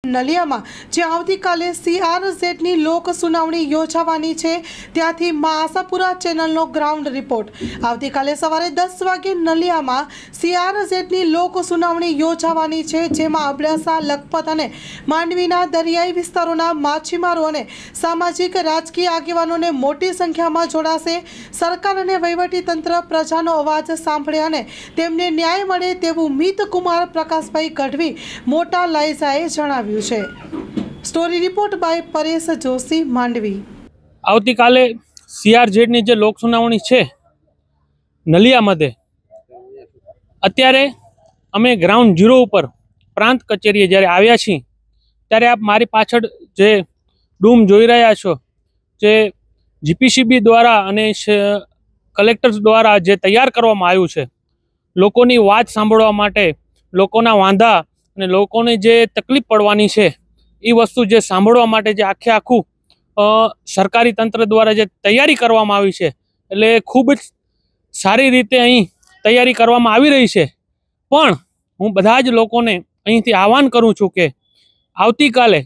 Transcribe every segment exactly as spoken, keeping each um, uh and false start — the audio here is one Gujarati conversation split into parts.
નલિયામાં જે આવતીકાલે સીઆરઝેડની લોક સુનાવણી યોજાવાની છે ત્યાંથી મા આશાપુરા ચેનલનો ગ્રાઉન્ડ રિપોર્ટ। આવતીકાલે સવારે દસ વાગે નલિયામાં સીઆરઝેડની લોક સુનાવણી યોજાવાની છે, જેમાં અબડાસા, લખપત અને માંડવીના દરિયાઈ વિસ્તારોના માછીમારો અને સામાજિક રાજકીય આગેવાનોને મોટી સંખ્યામાં જોડાશે। સરકાર અને વહીવટીતંત્ર પ્રજાનો અવાજ સાંભળે અને તેમને ન્યાય મળે તેવું મિતકુમાર પ્રકાશભાઈ ગઢવી મોટા લાયઝાએ જણાવ્યું છે। Story report by Paresh Joshi, Mandvi. આવતીકાલે સીઆરઝેડની જે લોક સુનાવણી છે નલિયાमध्ये અત્યારે અમે ગ્રાઉન્ડ ઝીરો ઉપર પ્રાંત કચેરીએ જ્યારે આવ્યા છીએ ત્યારે આપ મારી પાછળ જે ડૂમ જોઈ રહ્યા છો, જે જીપીસીબી દ્વારા અને કલેક્ટર્સ દ્વારા જે તૈયાર કરવામાં આવ્યું છે લોકોની વાત સાંભળવા માટે, લોકોના વાંધા અને લોકોને જે તકલીફ પડવાની છે એ વસ્તુ જે સાંભળવા માટે જે આખે આખું સરકારી તંત્ર દ્વારા જે તૈયારી કરવામાં આવી છે, એટલે ખૂબ જ સારી રીતે અહીં તૈયારી કરવામાં આવી રહી છે। પણ હું બધા જ લોકોને અહીંથી આહવાન કરું છું કે આવતીકાલે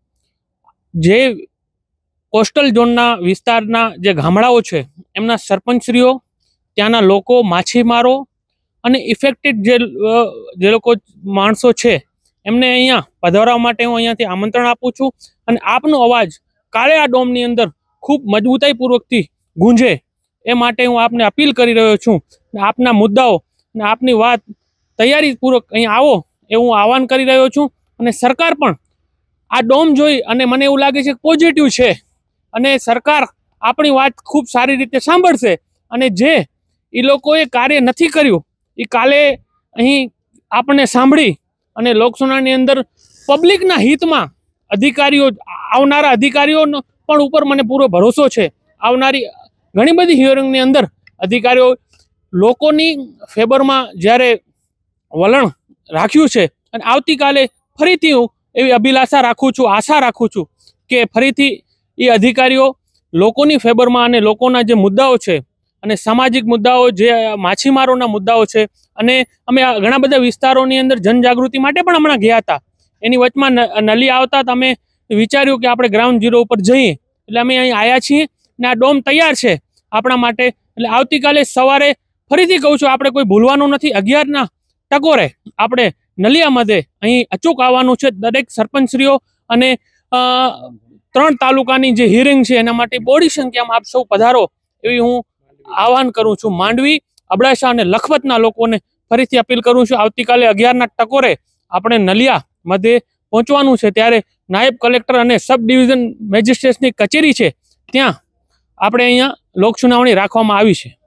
જે કોસ્ટલ ઝોનના વિસ્તારના જે ગામડાઓ છે એમના સરપંચશ્રીઓ, ત્યાંના લોકો, માછીમારો અને ઇફેક્ટેડ જે જે લોકો માણસો છે એમને અહીંયા પધારવા માટે હું અહીંયાથી આમંત્રણ આપું છું અને આપનો અવાજ કાલે આ ડોમની અંદર ખૂબ મજબૂતાઈપૂર્વકથી ગુંજે એ માટે હું આપને અપીલ કરી રહ્યો છું। આપના મુદ્દાઓ અને આપની વાત તૈયારીપૂર્વક અહીં આવો એવું આહવાન કરી રહ્યો છું। અને સરકાર પણ આ ડોમ જોઈ અને મને એવું લાગે છે કે પોઝિટિવ છે અને સરકાર આપણી વાત ખૂબ સારી રીતે સાંભળશે અને જે એ લોકોએ કાર્ય નથી કર્યું એ કાલે અહીં આપણને સાંભળી અને લોકસુનાની અંદર પબ્લિકના હિતમાં અધિકારીઓ, આવનારા અધિકારીઓનો પણ ઉપર મને પૂરો ભરોસો છે। આવનારી ઘણી બધી હિયરિંગની અંદર અધિકારીઓ લોકોની ફેવરમાં જ્યારે વલણ રાખ્યું છે અને આવતીકાલે ફરીથી હું એવી અભિલાષા રાખું છું, આશા રાખું છું કે ફરીથી એ અધિકારીઓ લોકોની ફેવરમાં અને લોકોના જે મુદ્દાઓ છે અને સામાજિક મુદ્દાઓ, જે માછીમારોના મુદ્દાઓ છે, અને અમે ઘણા બધા વિસ્તારોની અંદર જનજાગૃતિ માટે પણ હમણાં ગયા હતા। એની વચમાં નલિયા આવતા અમે વિચાર્યું કે આપણે ગ્રાઉન્ડ ઝીરો ઉપર જઈએ, એટલે અમે અહીં આવ્યા છીએ ને આ ડોમ તૈયાર છે આપણા માટે। એટલે આવતીકાલે સવારે ફરીથી કહું છું, આપણે કોઈ ભૂલવાનું નથી। અગિયારના ટકોરે આપણે નલિયાमध्ये અહીં અચૂક આવવાનું છે। દરેક સરપંચશ્રીઓ અને ત્રણ તાલુકાની જે હિયરિંગ છે એના માટે બોડી સંખ્યામાં આપ સૌ પધારો એવી હું આહવાન કરું છું। માંડવી, અબડાસા અને લખપતના લોકોને ફરીથી અપીલ કરું છું, આવતીકાલે અગિયારના ટકોરે આપણે નલિયા મધ્યે પહોંચવાનું છે। ત્યારે નાયબ કલેક્ટર અને સબ ડિવિઝન મેજિસ્ટ્રેટની કચેરી છે ત્યાં આપણે અહીંયા લોક સુનાવણી રાખવામાં આવી છે।